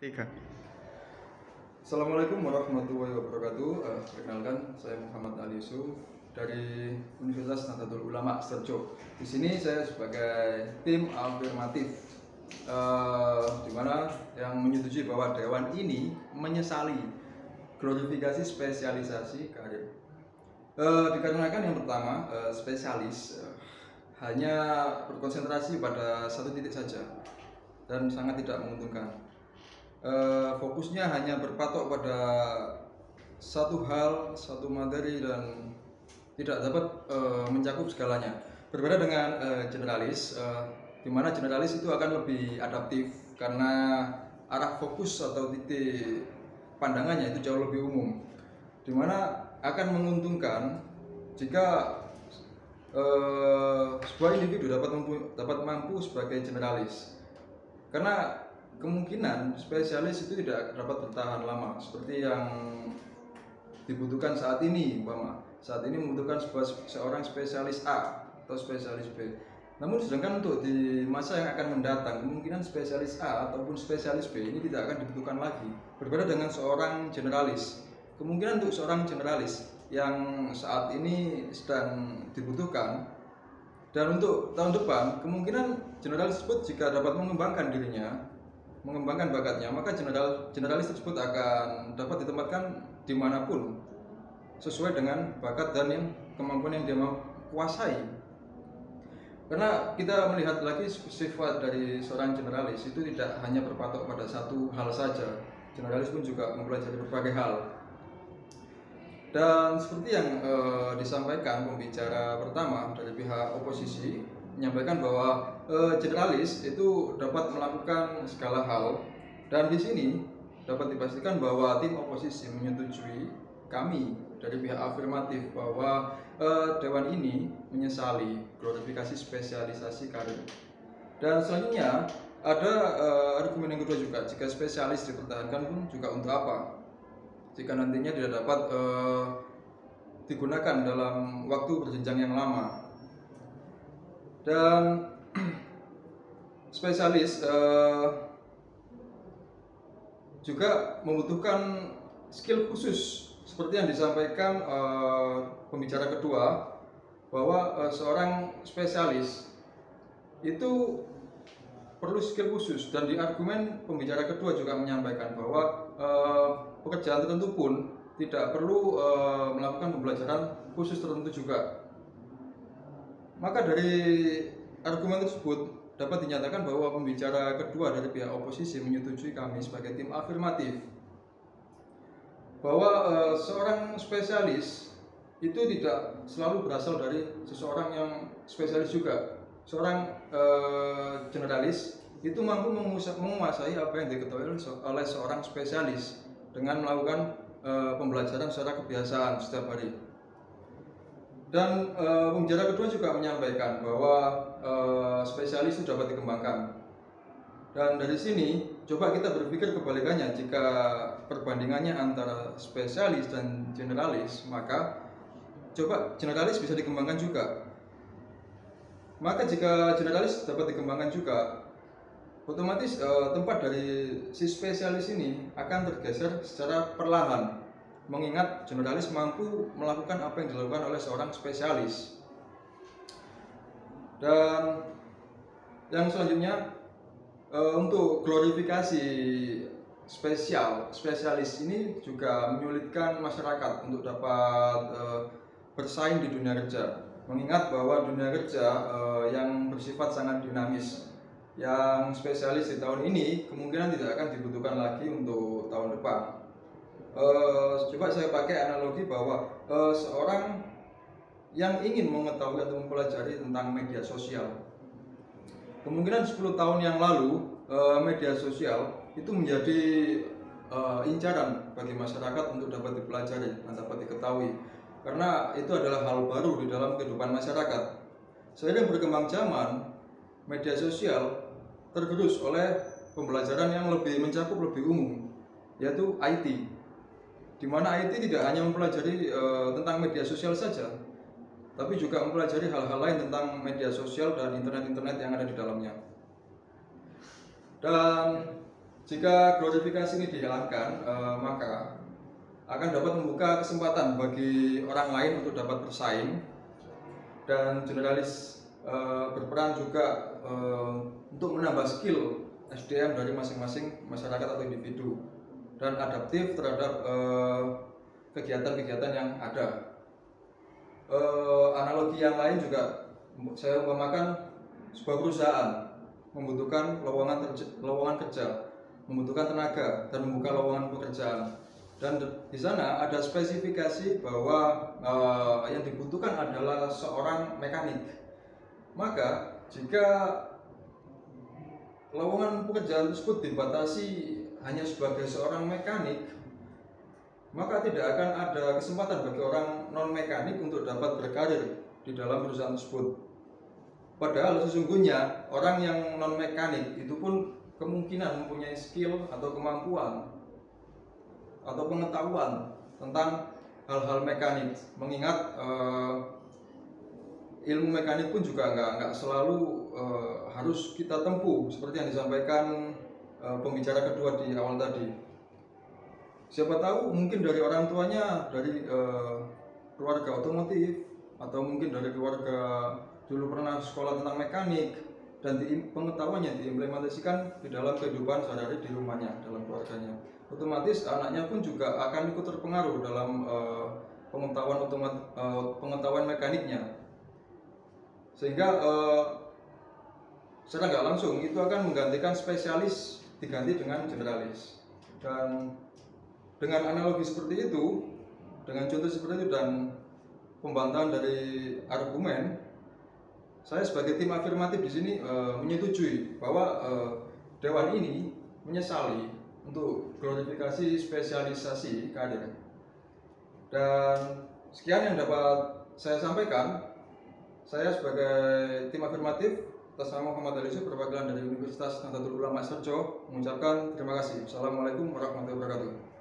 Tiga. Assalamualaikum warahmatullahi wabarakatuh. Perkenalkan, saya Muhammad Ali Yusuf dari Universitas Nahdlatul Ulama Serjo. Di sini saya sebagai tim afirmatif, di mana yang menyetujui bahwa dewan ini menyesali glorifikasi spesialisasi karir. Dikarenakan yang pertama, spesialis hanya berkonsentrasi pada satu titik saja dan sangat tidak menguntungkan. Fokusnya hanya berpatok pada satu hal, satu materi, dan tidak dapat mencakup segalanya. Berbeda dengan generalis, di mana generalis itu akan lebih adaptif karena arah fokus atau titik pandangannya itu jauh lebih umum, di mana akan menguntungkan jika sebuah individu dapat mampu sebagai generalis, karena kemungkinan spesialis itu tidak dapat bertahan lama seperti yang dibutuhkan saat ini. Saat ini membutuhkan seorang spesialis A atau spesialis B. Namun sedangkan untuk di masa yang akan mendatang, kemungkinan spesialis A ataupun spesialis B ini tidak akan dibutuhkan lagi. Berbeda dengan seorang generalis, kemungkinan untuk seorang generalis yang saat ini sedang dibutuhkan, dan untuk tahun depan kemungkinan generalis tersebut jika dapat mengembangkan dirinya, mengembangkan bakatnya, maka generalis tersebut akan dapat ditempatkan dimanapun sesuai dengan bakat dan kemampuan yang dia mau kuasai. Karena kita melihat lagi sifat dari seorang generalis itu tidak hanya berpatok pada satu hal saja. Generalis pun juga mempelajari berbagai hal. Dan seperti yang disampaikan pembicara pertama dari pihak oposisi, menyampaikan bahwa generalis itu dapat melakukan segala hal, dan di sini dapat dipastikan bahwa tim oposisi menyetujui kami dari pihak afirmatif bahwa dewan ini menyesali glorifikasi spesialisasi karir. Dan selanjutnya ada argumen yang kedua juga, jika spesialis dipertahankan pun juga untuk apa jika nantinya tidak dapat digunakan dalam waktu berjenjang yang lama. Dan spesialis juga membutuhkan skill khusus seperti yang disampaikan pembicara kedua, bahwa seorang spesialis itu perlu skill khusus. Dan di argumen pembicara kedua juga menyampaikan bahwa pekerjaan tertentu pun tidak perlu melakukan pembelajaran khusus tertentu juga. Maka dari argumen tersebut dapat dinyatakan bahwa pembicara kedua dari pihak oposisi menyetujui kami sebagai tim afirmatif bahwa seorang spesialis itu tidak selalu berasal dari seseorang yang spesialis juga. Seorang generalis itu mampu menguasai apa yang diketahui oleh seorang spesialis dengan melakukan pembelajaran secara kebiasaan setiap hari. Dan pembicara kedua juga menyampaikan bahwa spesialis itu dapat dikembangkan. Dan dari sini coba kita berpikir kebalikannya, jika perbandingannya antara spesialis dan generalis, maka coba generalis bisa dikembangkan juga. Maka jika generalis dapat dikembangkan juga, otomatis tempat dari si spesialis ini akan tergeser secara perlahan, mengingat generalis mampu melakukan apa yang dilakukan oleh seorang spesialis. Dan yang selanjutnya, untuk glorifikasi spesialis ini juga menyulitkan masyarakat untuk dapat bersaing di dunia kerja, mengingat bahwa dunia kerja yang bersifat sangat dinamis, yang spesialis di tahun ini kemungkinan tidak akan dibutuhkan lagi untuk tahun depan. Coba saya pakai analogi bahwa seorang yang ingin mengetahui atau mempelajari tentang media sosial, kemungkinan 10 tahun yang lalu media sosial itu menjadi incaran bagi masyarakat untuk dapat dipelajari dan dapat diketahui, karena itu adalah hal baru di dalam kehidupan masyarakat. Seiring berkembang zaman, media sosial tergerus oleh pembelajaran yang mencakup lebih umum, yaitu IT. Di mana IT tidak hanya mempelajari tentang media sosial saja, tapi juga mempelajari hal-hal lain tentang media sosial dan internet yang ada di dalamnya. Dan Jika glorifikasi ini dihilangkan, maka akan dapat membuka kesempatan bagi orang lain untuk dapat bersaing, dan generalis berperan juga untuk menambah skill SDM dari masing-masing masyarakat atau individu dan adaptif terhadap kegiatan-kegiatan yang ada. Analogi yang lain juga saya umpamakan sebuah perusahaan membutuhkan lowongan kerja, membutuhkan tenaga dan membuka lowongan pekerjaan. Dan di sana ada spesifikasi bahwa yang dibutuhkan adalah seorang mekanik. Maka jika lowongan pekerjaan tersebut dibatasi hanya sebagai seorang mekanik, maka tidak akan ada kesempatan bagi orang non-mekanik untuk dapat berkarir di dalam perusahaan tersebut. Padahal sesungguhnya orang yang non-mekanik itu pun kemungkinan mempunyai skill atau kemampuan atau pengetahuan tentang hal-hal mekanik, mengingat ilmu mekanik pun juga nggak selalu harus kita tempuh seperti yang disampaikan pembicara kedua di awal tadi. Siapa tahu mungkin dari orang tuanya dari keluarga otomotif, atau mungkin dari keluarga dulu pernah sekolah tentang mekanik dan pengetahuannya diimplementasikan di dalam kehidupan sehari-hari di rumahnya, dalam keluarganya. Otomatis anaknya pun juga akan ikut terpengaruh dalam pengetahuan mekaniknya, sehingga secara nggak langsung itu akan menggantikan spesialis diganti dengan generalis. Dan dengan analogi seperti itu, dengan contoh seperti itu dan pembantahan dari argumen, saya sebagai tim afirmatif di sini menyetujui bahwa dewan ini menyesali untuk glorifikasi spesialisasi kader. Dan sekian yang dapat saya sampaikan. Saya sebagai tim afirmatif atas nama Muhammad Ali Yusuf, perwakilan dari Universitas Nahdlatul Ulama Serjo, mengucapkan terima kasih. Assalamualaikum warahmatullahi wabarakatuh.